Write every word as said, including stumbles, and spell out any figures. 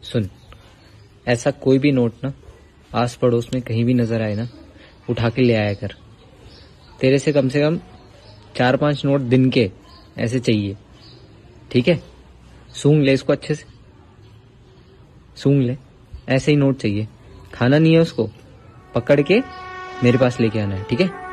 सुन, ऐसा कोई भी नोट ना आस पड़ोस में कहीं भी नजर आए ना, उठा के ले आया कर। तेरे से कम से कम चार पांच नोट दिन के ऐसे चाहिए, ठीक है? सूंघ ले इसको अच्छे से, सूंघ ले। ऐसे ही नोट चाहिए, खाना नहीं है उसको, पकड़ के मेरे पास लेके आना है, ठीक है?